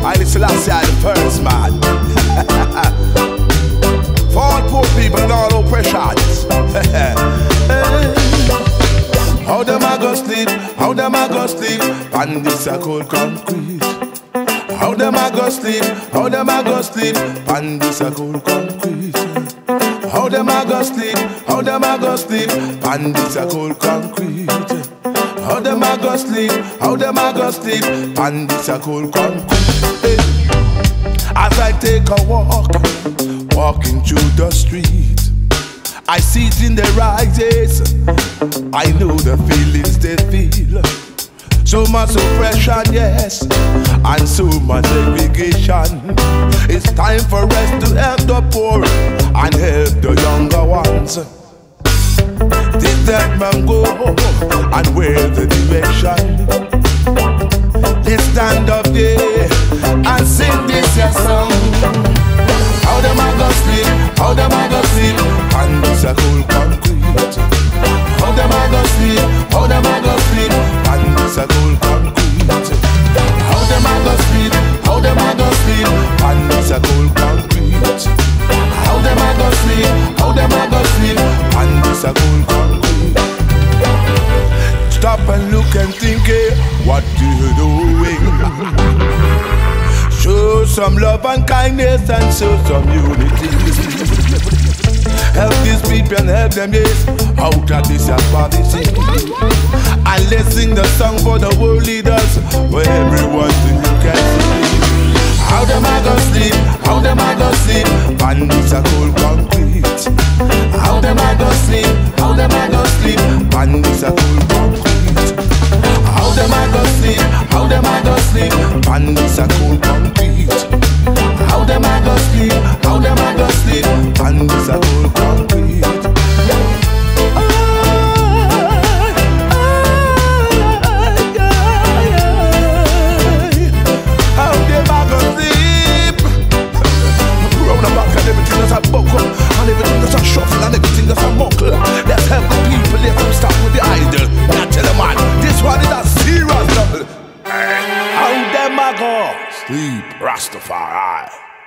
Haile Selassie the first man. For all poor people and all oppressions. How them a go sleep? How them a go sleep? On this a cold concrete. How them a go sleep? How them a go sleep? On this a cold concrete. How them a go sleep? How them a go sleep? On this a cold concrete. How them a go sleep? How them a go sleep? On this a cold concrete. As I take a walk, walking through the street, I see it in their eyes. I know the feelings they feel. So much oppression, yes, and so much segregation. It's time for us to help the poor and help the younger ones. Take that man go and wear the direction. Let's stand up there and sing this your song. How them a go sleep? How them a go sleep? And this a cold concrete. How them a go sleep? How them a go sleep? And this a cold concrete. How them a go sleep? How them a go sleep? And this a cold concrete. How them a go sleep? How them a go sleep? And this a cold concrete. Stop and look and think, what you doing? Show some love and kindness and show some unity. Help these people and help them, yes, out of this poverty. And let's sing the song for the world leaders, for everyone to look and see. How them a go sleep? How them a go sleep? And this a cold concrete. How them a go sleep? How them a go sleep? And this a cold concrete. How them a go sleep? How them a go sleep? And this a cold concrete. How them a go sleep? How them a go sleep? And this a cold concrete. How them a go sleep? Round the back and everything that's a buckle, and everything that's a shuffle, and everything that's a muckle. Let's help the people, let them stop with the idol. Now tell them, man, this one is a serious trouble. How them a go sleep, Rastafari?